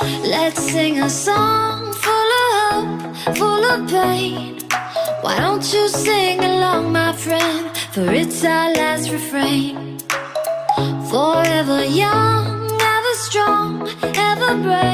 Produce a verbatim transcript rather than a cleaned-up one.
Let's sing a song full of hope, full of pain. Why don't you sing along, my friend? For it's our last refrain. Forever young, ever strong, ever brave.